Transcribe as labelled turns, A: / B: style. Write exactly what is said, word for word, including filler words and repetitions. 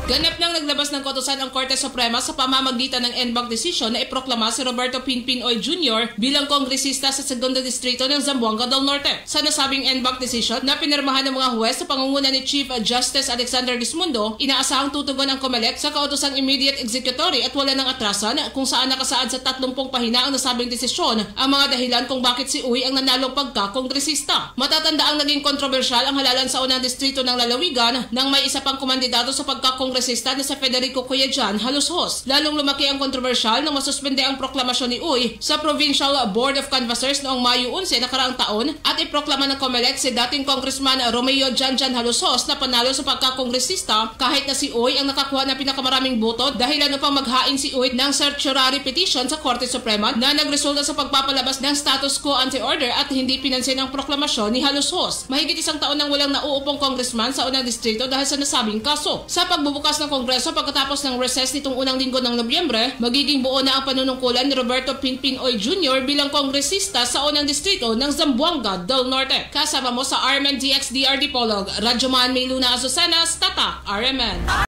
A: Ganap nang naglabas ng kautusan ang Korte Suprema sa pamamagitan ng en banc decision na iproklama si Roberto Pinpinoy Junior bilang kongresista sa Segundo Distrito ng Zamboanga del Norte. Sa nasabing en banc decision na pinirmahan ng mga huwes sa pangunguna ni Chief Justice Alexander Dismundo, inaasahang tutugon ang COMELEC sa kautosang immediate executory at wala ng atrasan kung saan nakasaad sa tatlumpung pahina ang nasabing desisyon ang mga dahilan kung bakit si Uy ang nanalong pagka-kongresista. Matatanda ang naging kontrobersyal ang halalan sa unang distrito ng Lalawigan nang may isa pang kumandidato sa pagka-kongresista na si Federico Cuyajan Halushos. Lalong lumaki ang kontrobersyal nang masuspende ang proklamasyon ni Uy sa Provincial Board of Canvassers noong Mayo eleven nakaraang taon at iproklama ng COMELEC si dating Congressman Romeo Janjan Halushos na panalo sa pagka-kongresista kahit na si Uy ang nakakuha ng pinakamaraming boto dahilan upang maghain si Uy ng certiorari petition sa Korte Suprema na nagresulta sa pagpapalabas ng status quo ante-order at hindi pinansin ang proklamasyon ni Halushos. Mahigit isang taon nang walang nauupong congressman sa unang distrito dahil sa nasabing kaso. Sa pagbubukas ng Kongreso pagkatapos ng recess nitong unang linggo ng Nobyembre, magiging buo na ang panunungkulan ni Roberto Pinpinoy Junior bilang kongresista sa unang distrito ng Zamboanga del Norte. Kasama mo sa R M N D X D R Dipolog, Radyoman Mayluna Azucenas, Tatak R M N.